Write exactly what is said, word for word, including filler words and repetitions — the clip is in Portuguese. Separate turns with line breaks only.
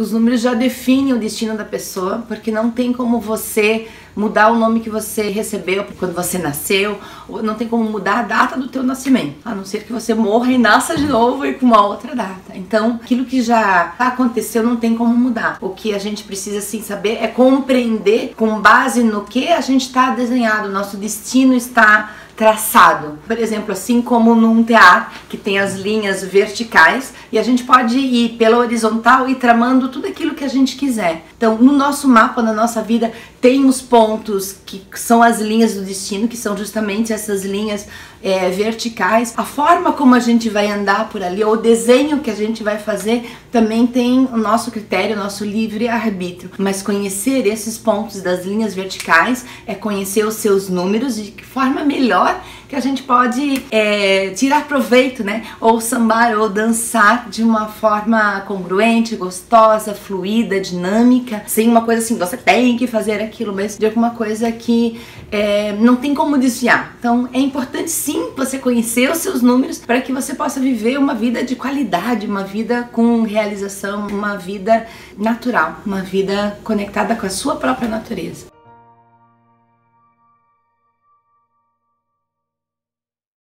Os números já definem o destino da pessoa, porque não tem como você mudar o nome que você recebeu quando você nasceu, não tem como mudar a data do teu nascimento, a não ser que você morra e nasça de novo e com uma outra data. Então, aquilo que já aconteceu não tem como mudar. O que a gente precisa sim saber é compreender com base no que a gente está desenhado, nosso destino está traçado. Por exemplo, assim como num teatro que tem as linhas verticais e a gente pode ir pela horizontal e tramando tudo aquilo que a gente quiser. Então, no nosso mapa, na nossa vida, tem os pontos que são as linhas do destino, que são justamente essas linhas é, verticais. A forma como a gente vai andar por ali, ou o desenho que a gente vai fazer, também tem o nosso critério, o nosso livre-arbítrio. Mas conhecer esses pontos das linhas verticais é conhecer os seus números e de que forma melhor que a gente pode é, tirar proveito, né? Ou sambar ou dançar de uma forma congruente, gostosa, fluida, dinâmica, sem uma coisa assim, você tem que fazer aquilo, mas de alguma coisa que é, não tem como desviar. Então é importante sim você conhecer os seus números para que você possa viver uma vida de qualidade, uma vida com realização, uma vida natural, uma vida conectada com a sua própria natureza.